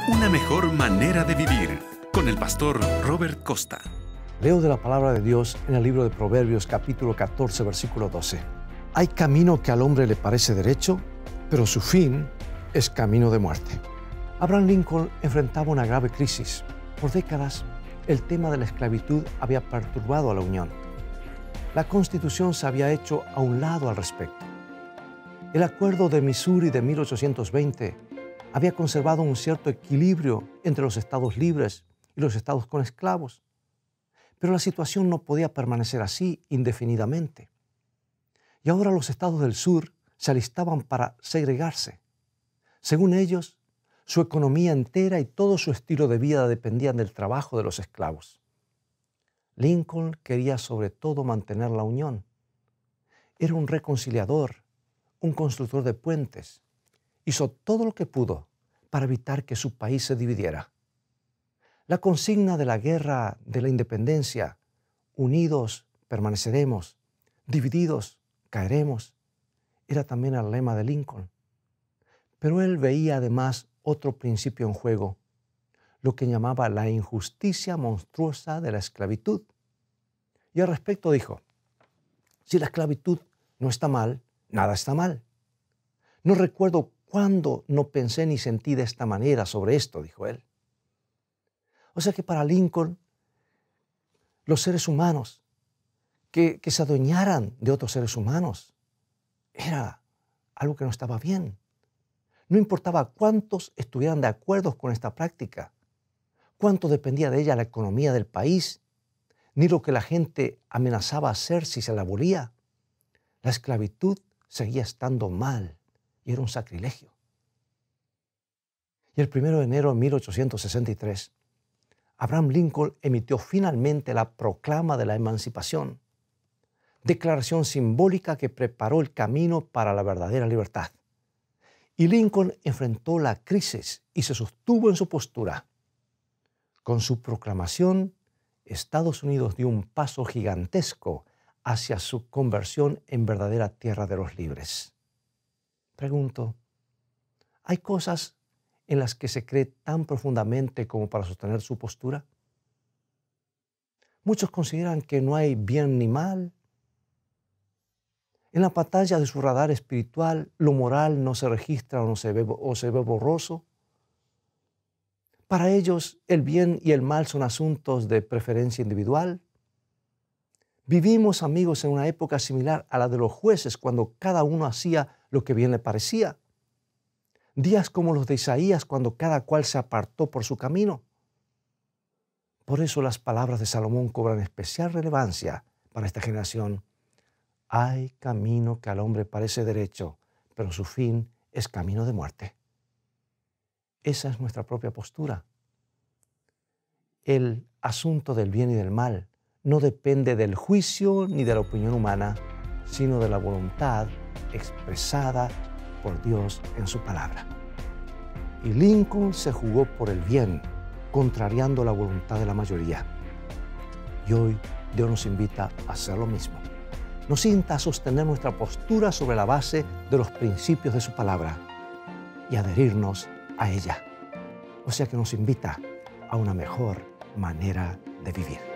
Una mejor manera de vivir con el pastor Robert Costa. Leo de la palabra de Dios en el libro de Proverbios, capítulo 14, versículo 12. Hay camino que al hombre le parece derecho, pero su fin es camino de muerte. Abraham Lincoln enfrentaba una grave crisis. Por décadas, el tema de la esclavitud había perturbado a la Unión. La Constitución se había hecho a un lado al respecto. El Acuerdo de Missouri de 1820 había conservado un cierto equilibrio entre los estados libres y los estados con esclavos. Pero la situación no podía permanecer así indefinidamente. Y ahora los estados del sur se alistaban para segregarse. Según ellos, su economía entera y todo su estilo de vida dependían del trabajo de los esclavos. Lincoln quería sobre todo mantener la unión. Era un reconciliador, un constructor de puentes. Hizo todo lo que pudo para evitar que su país se dividiera. La consigna de la guerra de la independencia, unidos permaneceremos, divididos caeremos, era también el lema de Lincoln. Pero él veía además otro principio en juego, lo que llamaba la injusticia monstruosa de la esclavitud. Y al respecto dijo, si la esclavitud no está mal, nada está mal. No recuerdo cuándo no pensé ni sentí de esta manera sobre esto, dijo él. O sea que para Lincoln, los seres humanos que se adueñaran de otros seres humanos era algo que no estaba bien. No importaba cuántos estuvieran de acuerdo con esta práctica, cuánto dependía de ella la economía del país, ni lo que la gente amenazaba hacer si se la abolía. La esclavitud seguía estando mal y era un sacrilegio. Y el 1 de enero de 1863, Abraham Lincoln emitió finalmente la proclama de la emancipación, declaración simbólica que preparó el camino para la verdadera libertad. Y Lincoln enfrentó la crisis y se sostuvo en su postura. Con su proclamación, Estados Unidos dio un paso gigantesco hacia su conversión en verdadera tierra de los libres. Pregunto, ¿hay cosas en las que se cree tan profundamente como para sostener su postura? Muchos consideran que no hay bien ni mal. En la pantalla de su radar espiritual, lo moral no se registra o se ve borroso. Para ellos, el bien y el mal son asuntos de preferencia individual. Vivimos, amigos, en una época similar a la de los jueces, cuando cada uno hacía lo que bien le parecía. Días como los de Isaías, cuando cada cual se apartó por su camino. Por eso las palabras de Salomón cobran especial relevancia para esta generación. Hay camino que al hombre parece derecho, pero su fin es camino de muerte. Esa es nuestra propia postura. El asunto del bien y del mal no depende del juicio ni de la opinión humana, sino de la voluntad expresada por Dios en su palabra. Y Lincoln se jugó por el bien, contrariando la voluntad de la mayoría. Y hoy Dios nos invita a hacer lo mismo. Nos invita a sostener nuestra postura sobre la base de los principios de su palabra y adherirnos a ella. O sea que nos invita a una mejor manera de vivir.